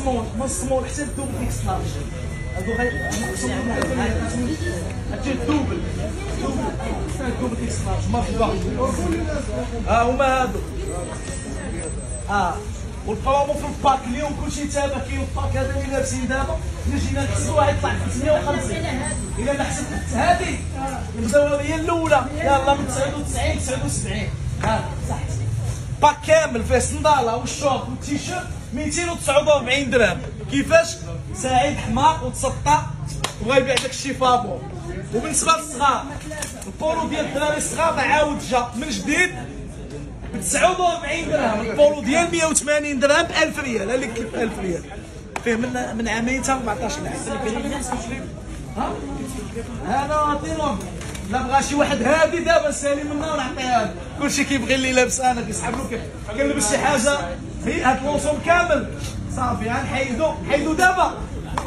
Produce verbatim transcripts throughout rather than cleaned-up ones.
سمول من سمول حتى الدوبل اكس لارج. هادو غيقسموا هادشي الدوبل دوبل الدوبل اكس لارج مرحبا. ها هما هادو. اه والبرومو في الباك اليوم كلشي تابع. كاين الباك هذا اللي لابسين دابا اللي جينا نحسبوها غيطلع ب ثمانية وخمسين. الا ما حسبت هذه نبداو هي الاولى يلاه من تسعة وتسعين تسعة وسبعين. ها صح باك كامل فيه صنداله والشورت والتيشيرت مئتين وتسعة وأربعين درهم. كيفاش؟ سعيد حمار وتسطى وبغا يبيع داك الشيء فابور. وبالنسبه للصغار البولو ديال الدراري الصغار عاود جا من جديد ب تسعة وأربعين درهم. البولو ديال مئة وثمانين درهم ب ألف ريال. اللي قلت لك ألف ريال فيه من من عامين حتى أربعطاش عام. ها هذا عطيهم. لا بغا شي واحد هادي دابا سالي منا ونعطيها له. كلشي كيبغي اللي لابس انا كيسحب له كنلبس شي حاجه. هي هاد لونسوم كامل صافي غنحيدو حيدو دابا.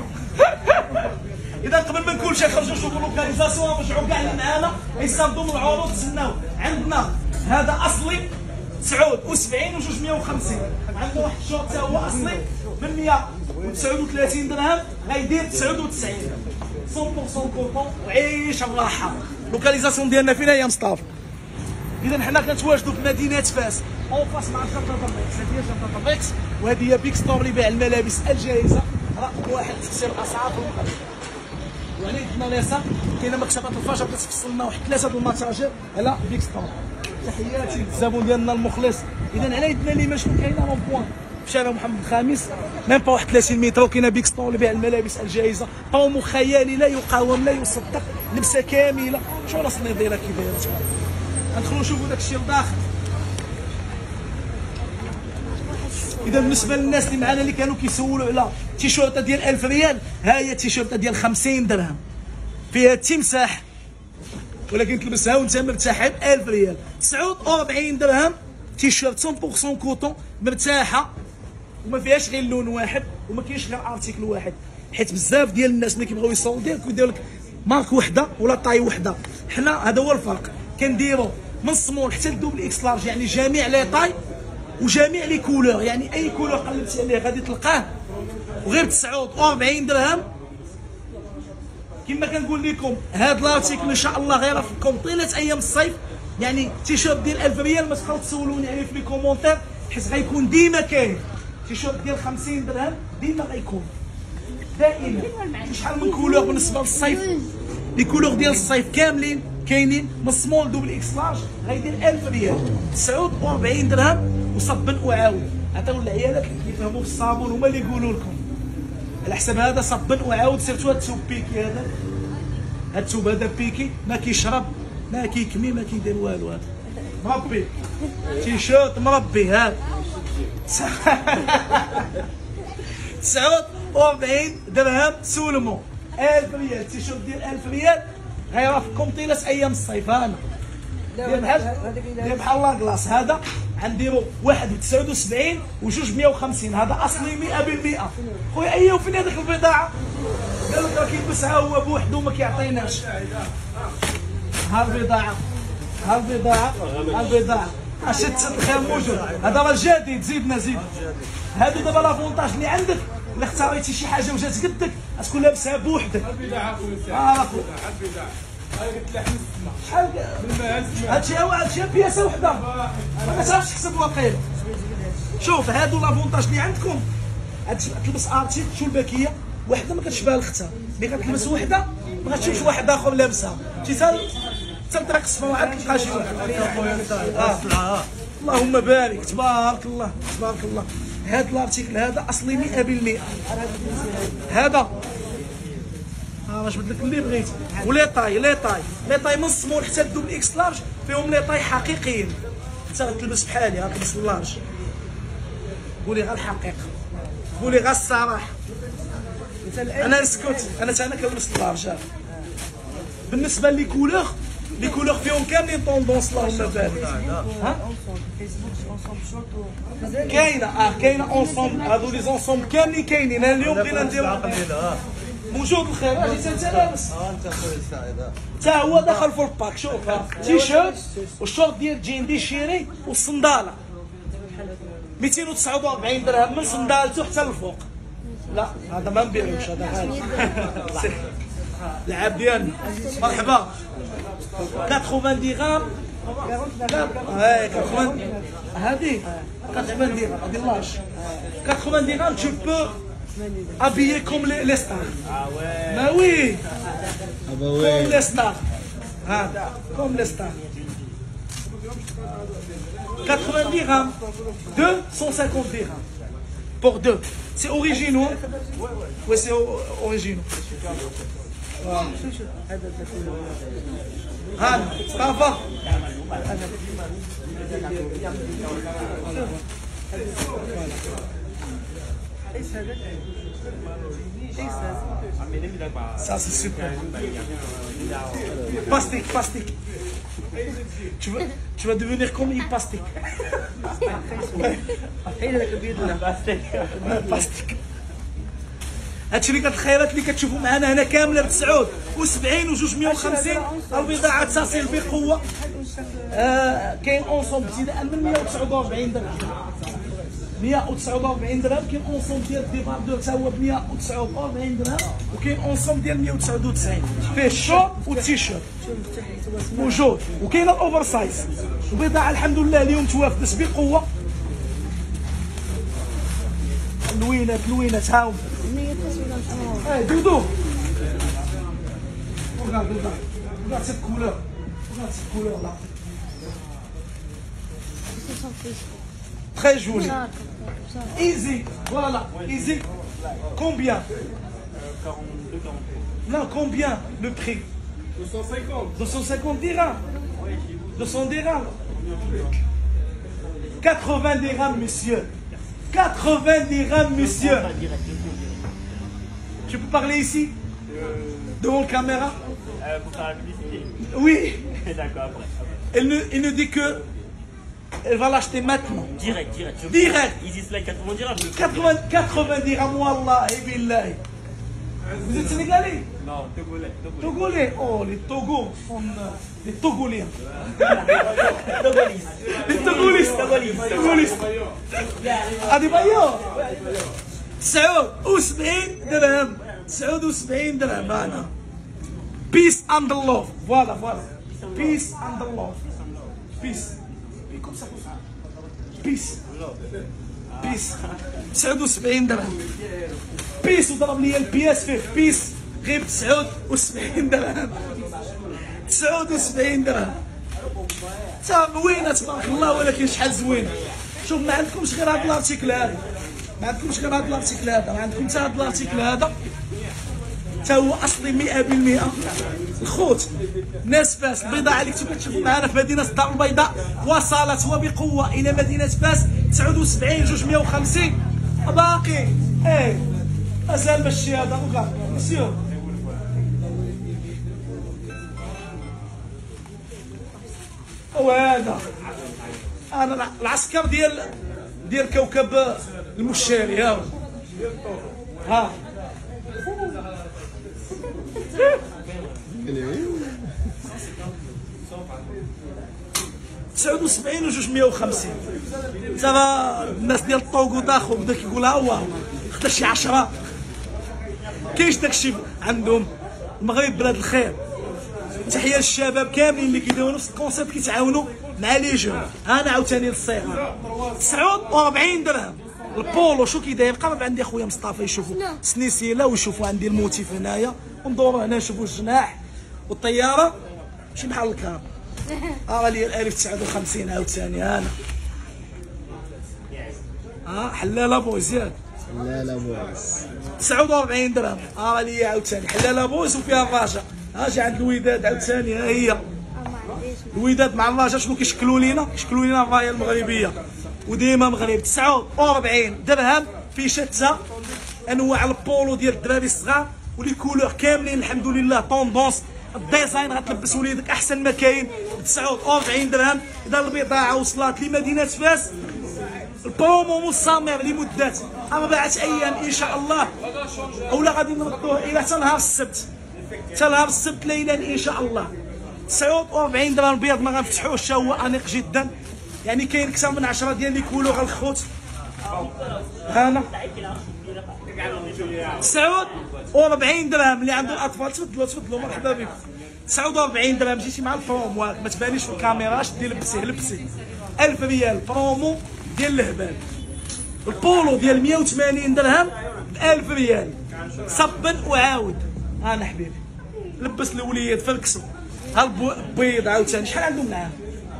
اذا قبل ما نقول شي خرجوا شوفوا لوكاليزاسيون رجعوا كاع اللي معانا يصاوبوا من العروض. تسناو عندنا هذا اصلي تسعة وسبعين وجوج مئة وخمسين. عندنا واحد الشورت حتى هو اصلي من مئة وتسعة وثلاثين درهم غيدير تسعة وتسعين مية بالمية كوطون وعيش الراحه. اللوكاليزاسيون ديالنا فين هي مصطفى؟ اذا حنا كنتواجدوا في مدينه فاس اون فاس مع جنطه طابيكس. هذه هي جنطه طابيكس وهذه هي بيك ستور لبيع الملابس الجاهزه رقم واحد تفسير الاسعار في المغرب. وعلى يدنا اليسار كاينه مكتبه الفجر كتفصل لنا واحد ثلاثه د المتاجر على بيك ستور. تحياتي للزبون ديالنا المخلص. اذا على يدنا اليمين شنو كاينه رون بوان في شارع محمد الخامس ميم با واحد ثلاثين متر كاينه بيك ستور لبيع الملابس الجاهزه. برومو خيالي لا يقاوم لا يصدق. لبسه كامله شو راس النظيره كي دايره تبارك. ندخلوا نشوفوا داك الشيء لداخل. اذا بالنسبه للناس اللي معنا اللي كانوا كيسولوا على تيشيرت ديال ألف ريال، ها هي تيشيرت ديال خمسين درهم فيها التمساح ولكن تلبسها وانت مرتاحه ب ألف ريال. تسعة وأربعين درهم تيشيرت مية بالمية كوطون مرتاحه وما فيهاش غير لون واحد وما كاينش غير ارتيكل واحد. حيت بزاف ديال الناس اللي كيبغيو يصاوبوا ديالك كيديروا لك مارك وحده ولا طاي وحده. حنا هذا هو الفرق. كنديروا من السمول حتى للدوبل اكس لارج يعني جميع لي طاي وجميع لي كولور. يعني اي كولور قلبتي عليه غادي تلقاه وغير ب تسعة وأربعين درهم. كما كنقول لكم هذا الارتيكل ان شاء الله غير فيكم طيله ايام الصيف. يعني تيشيرت ديال ألف ريال ما تبقاو تسولوني عليه في لي كومونتير حيت غيكون ديما كاين. تيشيرت ديال خمسين درهم ديما غيكون دائما. شحال من كولور بالنسبه للصيف. لي كولور ديال الصيف كاملين كاينين من سمول دوبل اكس لارج غيدير ألف ريال تسعة وأربعين درهم. وصبن وعاود عطيو العيالات اللي كيفهموا في الصابون هما اللي يقولوا لكم على حسب هذا صبن وعاود. سيرتو هاد الثوب بيكي هذا هاد الثوب هذا بيكي ما كيشرب ما كيكمي ما كيدير والو. هذا مربي تيشيرت مربي هذا تسعة وأربعين درهم سولمو ألف ريال. تيشيرت ديال ألف ريال غيرافقكم طيله ايام الصيف. هانا ديال بحال ديال بحال لاكلاص. هذا غنديرو واحد ب تسعة وسبعين وجوج مئة وخمسين. هذا اصلي مئة بالمئة. خويا ايوا فين هذيك البضاعه؟ قال لك راه كيلبسها هو بوحدو ما كيعطيناش. ها البضاعه ها البضاعه ها البضاعه اش الخير موجود. هذا راه جديد. زيدنا زيد. هادو دابا لافونتاج اللي عندك الا اختاريتي شي حاجه وجات قدك غتكون لابسها بوحدك. البضاعه خويا اه خويا البضاعه هاي قلت لك شحال هادشي هو هادشي بياسه وحده ما كتعرفش تحسب واقيلا. شوف هادو لافونتاج اللي عندكم تلبس ارتيك تشوف الباكيه وحده ما كتشبه الاختها. ملي كتلبس وحده ما غتشوفش واحد اخر لابسها شي سال تنطرق الصفا عاد تلقى شي واحد. اه اللهم بارك تبارك الله تبارك الله. هذا الارتيكل هذا اصلي مئة بالمئة. هذا ها باش بدلك اللي بغيتي. ولي طاي لي طاي لي طاي من السمول حتى الدوبل اكس لارج فيهم لي طاي حقيقيين. انت غتلبس بحالي غتلبس اللارج قولي غير الحقيقه قولي غير الصراحه. انا نسكت انا حتى انا كنلبس اللارج. بالنسبه لي كولور لي كولور فيهم كاملين طوندونس اللهم بارك. ها كاينه اه كاينه اونسومبل. هادو لي زونسومبل كاملين كاينين. انا اليوم بغينا نديرو موجود الخير. اجي انت لابس اه انت خويا السعيد حتى هو دخل في الباك. شوف تي شيرت والشورت ديال جين ديشيري والصنداله مئتين وتسعة وأربعين درهم من صندالته حتى للفوق. لا هذا ما نبيعوش، هذا غالي. العاب ديالنا. مرحبا. ثمانين درهم. لا هاي ثمانين هذه ثمانين درهم هذه لاش. ثمانين درهم tu peux habiller comme les, les stars. Ah ouais. Mais oui. Ah bah ouais. Comme les stars. Ah, comme les stars. quatre-vingts dirhams. deux cent cinquante dirhams. Pour deux. C'est originaux. Oui, c'est originaux. هذا صافا. Ça c'est super. Pastèque, pastèque. Tu vas, tu vas devenir comme une pastèque. Pastèque. هادشي اللي كتخيلات اللي كتشوفوا معنا هنا كامله ب تسعة وسبعين وجوج مية وخمسين. البضاعه تصل بقوه. آه كاين اونصوم ابتداء من مية وتسعة وأربعين درهم. مية وتسعة وأربعين درهم. كاين اونصوم ديال ديباردور حتى هو ب مية وتسعة وأربعين درهم. وكاين اونصوم ديال مية وتسعة وتسعين فيه الشورت والتيشيرت موجود. وكاين الاوفر سايز. البضاعه الحمد لله اليوم توافدت بقوه. لوينات لوينات ها هما. اه دودو. regarde regarde regarde cette couleur. Regarde cette couleur là. Très joli. Easy. Voilà. Easy. Combien? quarante-deux quarante-trois. Non, combien le prix? deux cent cinquante. deux cent cinquante dirhams. deux cents dirhams. quatre-vingts dirhams, monsieur. quatre-vingts dirhams, monsieur. Tu peux parler ici? Devant la caméra? Euh, pour faire la publicité. Oui. D'accord, après. Elle ne, elle ne dit que elle va l'acheter maintenant. Direct, direct. Je Direct. Easy Slide quatre-vingts dirhams. quatre-vingts, quatre-vingts dirhams, wallah, et billahi. Vous êtes sénégalais? Non, Togolais. Togolais. Oh, les Togos sont euh, les Togoliens. Togolis. Les Togolis. Togolis. Adebayor. تسعة وسبعين درهم. تسعة وسبعين درهم أنا. Peace and love. Voilà, voilà. Peace and love. Peace. Comme ça. Peace. Peace. تسعة وسبعين درهم. بيس وضرب لي البي اس فيه بيس غير تسعة وسبعين درهم. تسعة وسبعين درهم. تا زوينه تبارك الله، ولكن شحال زوينه. شوف ما عندكمش غير هذا الارتيكل هذا، ما عندكمش غير هذا الارتيكل هذا، ما عندكم حتى هذا الارتيكل هذا تا هو اصلي مئة بالمئة. الخوت ناس فاس البضاعه اللي كنتو كتشوفوا معنا في مدينه الدار البيضاء وصلت وبقوه الى مدينه فاس. تسعة وسبعين جوج مية وخمسين باقي. ايه مازال ماشي هذا. وكا مسيو وهذا انا العسكر ديال ديال كوكب المشاري. ها ها تسعة وسبعين وجوج مية وخمسين. تا الناس ديال الطوغو داخو بدا كيقولها هو خدا شي عشرة. كاينش داكشي عندهم. المغرب بلاد الخير. تحيه للشباب كاملين اللي كيديروا نفس الكونسيبت كيتعاونوا مع لي جون. انا عاوتاني للصيغه تسعة وأربعين درهم. البولو شو كيداير؟ قرب عندي خويا مصطفى يشوفوا سنيسيله ويشوفوا عندي الموتيف هنايا وندوروا هنا نشوفوا الجناح والطياره ماشي بحال الكار. ها لي ألف وتسعة وخمسين عاوتاني انا. ها حلاله بويز ياك. حلاله بويز تسعة وأربعين درهم. ها لي عاوتاني حلاله بويز وفيها الرجاء. ها جا عند الوداد عاوتاني. ها هي الوداد مع الرجاء شنو كيشكلوا لينا؟ كيشكلوا لينا الرايه المغربيه وديما مغرب. تسعة وأربعين درهم في شتى انواع البولو ديال الدراري الصغار ولي كولور كاملين الحمد لله طوندونس. الديزاين غتلبس وليدك احسن ما كاين ب تسعة وأربعين درهم. اذا البضاعه وصلت لمدينه فاس البرومو مستمر لمدة أربعة أيام إن شاء الله، أولا غادي نردوه إلى حتى نهار السبت، حتى نهار السبت ليلا إن شاء الله. تسعة وأربعين درهم بيض ما غنفتحوش، هو أنيق جدا، يعني كاين أكثر من عشرة ديال لي كولور الخوت. هانا تسعة وأربعين درهم اللي عنده الاطفال تفضلوا تفضلوا مرحبا بكم. تسعة وأربعين درهم مشيتي مع البرومو ما تبانيش في الكاميرا اش دير لبسيه لبسي ألف ريال برومو ديال الهبال. البولو ديال مية وثمانين درهم ب ألف ريال صبن وعاود. انا حبيبي لبس الوليد فلكسو ها البيض عاوتاني. شحال عندهم معاه؟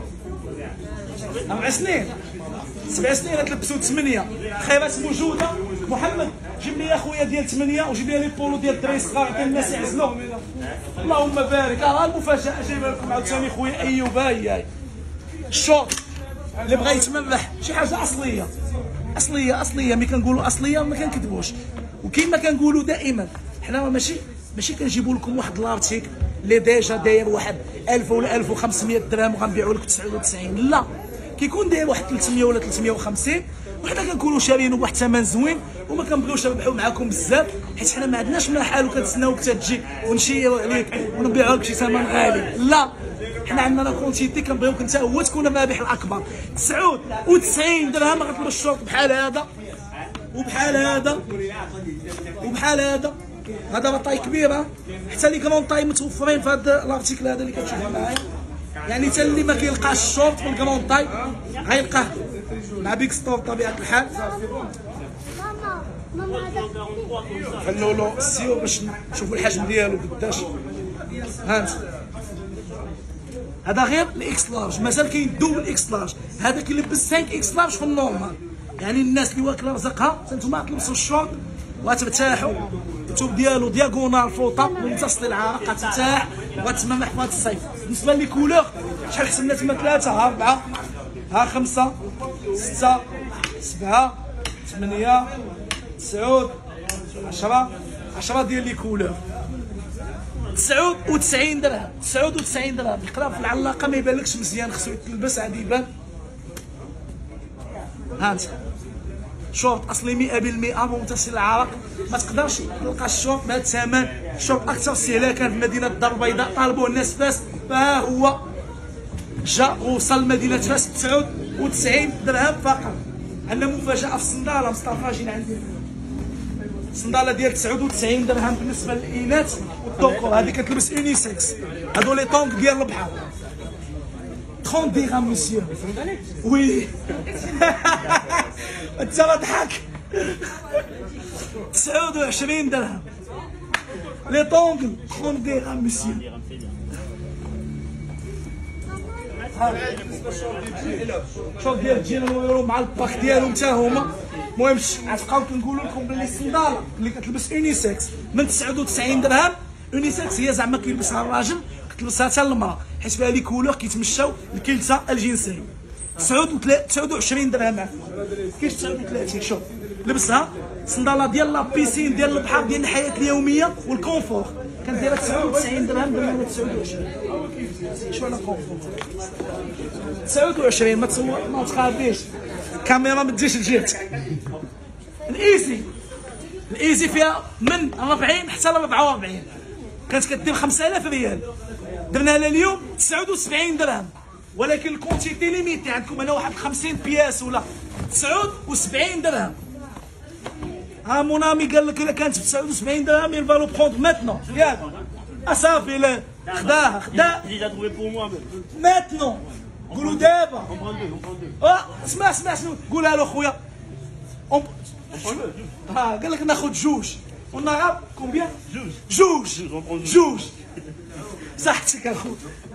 أربع سنين سبع سنين تلبسوا ثمانية. خيرات موجودة. محمد جيب لي يا خويا ديال ثمانية وجيب لي لي بولو ديال الدراري الصغار حتى الناس يعزلوا. اللهم بارك. ها المفاجأة جايبها لكم عاوتاني خويا أيوب. هاي هاي الشوط اللي بغا يتمرح شي حاجة أصلية أصلية أصلية. ملي كنقولوا أصلية ما كنكذبوش. وكيما كنقولوا دائما حنا ماشي ماشي كنجيبوا لكم واحد لارتيك اللي ديجا داير واحد ألف ولا ألف وخمسمية درهم وغنبيعوا لك تسعة وتسعين. لا كيكون داير واحد ثلاثمية ولا ثلاثمية وخمسين وحنا كنكونوا شاريينه بواحد الثمن زوين وما كنبغيوش نربحوا معاكم بزاف حيت حنا ما عندناش من حال وكنتسناوك تجي ونشيروا عليك ونبيعوا لك شي ثمن غالي. لا حنا عندنا كونتيتي كنبغيوك انت هو تكون الرابح الاكبر. تسعة وتسعين درهم غتلبس الشورت بحال هذا وبحال هذا وبحال هذا. هذا راه طاي كبيره حتى لي كرون طاي متوفرين في هذا الارتيكل هذا اللي كتشوفوا معايا. يعني حتى اللي ما كيلقاش الشورت في الكرون طاي غيلقاه مع بيك ستور بطبيعه الحال. خلوا له السيو باش نشوفوا الحجم ديالو قداش. هانت هذا غير الاكس لارج. مازال كاين دوبل اكس لارج. هذا كيلبس خمسة اكس لارج في النورمال. يعني الناس اللي واكله رزقها انتم تلبسوا الشورت وترتاحوا. الثوب ديالو دياغونال فوطه ممتص العرق غترتاح وغتمرح في هذا الصيف. بالنسبه لي كولور شحال حسبنا تما ثلاثه ها اربعه ها خمسه سته سبعه ثمانيه تسعود عشرة عشرة ديال لي كولور. تسعة وتسعين درهم تسعة وتسعين درهم. القراب في العلاقه ما يبانلكش مزيان خصو يتلبس عادي يبان. ها انت شورت اصلي مئة بالمئة ممتص العرق. ما تقدرش تلقى الشورت بهذا الثمن. الشورت اكثر استهلاكا في مدينه الدار البيضاء طالبوه الناس فاس فها هو جا وصل مدينه فاس تسعة وتسعين درهم فقط. عندنا مفاجاه في الصنداله مصطفى جينا عندي الصنداله ديال تسعة وتسعين درهم بالنسبه للاناث والذكور. هذه كتلبس اونيسكس. هادو لي طونك ديال البحر ثلاثين درهم مسيو. وي انت راه ضحك. تسعة وعشرين درهم لي طونغل ثلاثين درهم مسيو. شوف ديال الجينيرو مع الباك ديالهم حتى هما. المهم غتبقاو كنقولوا لكم باللي الصنداله اللي كتلبس اونيسكس من تسعة وتسعين درهم. اونيسكس هي زعما كيلبسها الراجل كتلبسها حتى المراه حيت فيها لي كولور كيتمشاو لكلتا الجنسين. تسعة وعشرين درهم عفوا كاين تسعة وثلاثين. شوف لبسها صنداله ديال لابيسين ديال البحر ديال الحياه اليوميه والكونفور كنديرها تسعة وتسعين درهم درهم تسعة وعشرين. شو انا كونفور تسعة وعشرين. ما تصور ما تخافيش الكاميرا ما تجيش لجهتك. الايزي الايزي فيها من أربعين حتى ل أربعة وأربعين. كانت كدير خمسة آلاف ريال درنا لها اليوم تسعة وسبعين درهم. ولكن الكونتيتي ليميتي عندكم هنا واحد خمسين بياس ولا تسعة وسبعين درهم. ها مونامي قال لك الا كانت ب تسعة وسبعين درهم il va le prendre maintenant. ياك اصافي لا خداها خدا maintenant. قولوا دابا اه اسمع اسمع اسمع قولها له خويا. ها قال لك ناخذ جوج ونعرف كومبيان جوج جوج جوج. صحتك اخويا.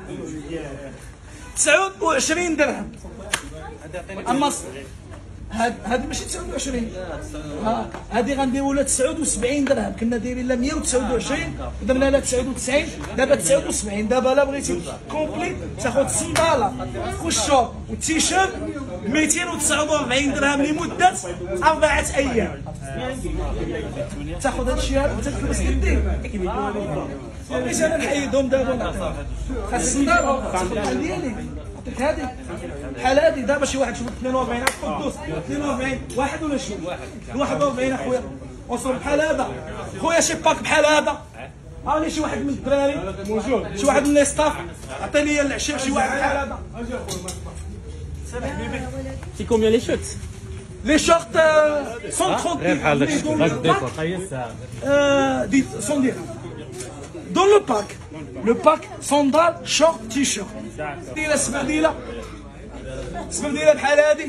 تسعة وعشرين درهم. اما هاد هاد ماشي تسعة وعشرين. ها هادي غنديروا لها تسعة وسبعين درهم. كنا دايرين لها مية وتسعة وعشرين ودرنا لها تسعة وتسعين. دابا تسعة وسبعين. دابا لا بغيتي كومبلي تاخذ الصنداله والشورت والتيشيرت مئتين وتسعة وأربعين درهم لمده اربعه ايام. تاخذ هادشي هذا وتلبس يديك. باش انا نحيدهم دابا خاص الصنداله تاخذ ديالي نعطيك هادي بحال هادي. دابا شي واحد شوف اثنين وأربعين قدوس اثنين وأربعين واحد ولا شي واحد وأربعين اخويا وصل بحال هذا خويا. شي باك بحال هذا هاني شي واحد من الدراري موجود شي واحد من لي ستاف عطيني العشير شي واحد بحال هذا. C'est combien les shots? Les shorts euh, cent trente dirhams. Dans le pack, euh, dites, cent dirhams. Dans le pack, le pack sandal, short, t-shirt. ديلا السبرديله السبرديله بحال هادي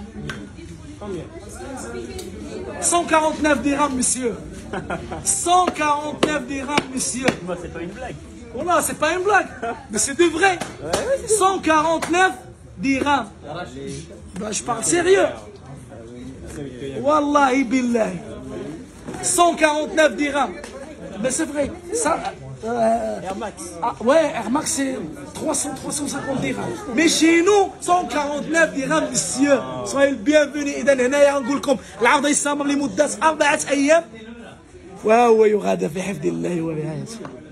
cent quarante-neuf dirhams, monsieur. cent quarante-neuf dirhams, monsieur. Moi, c'est pas une blague. Voilà, c'est pas une blague, mais c'est du vrai. cent quarante-neuf dirhams. Bah, je parle sérieux. Wallahi billahi. cent quarante-neuf dirhams. Mais c'est vrai. Ça, euh, Air Max. ah, ouais, Air Max c'est trois cents, trois cent cinquante dirhams. Mais chez nous, cent quarante-neuf dirhams, monsieur. Soyez le bienvenu. إذا هنايا نقول لكم العرض يستمر لمدة أربعة أيام وهو يغادر في حفظ الله ورعايته.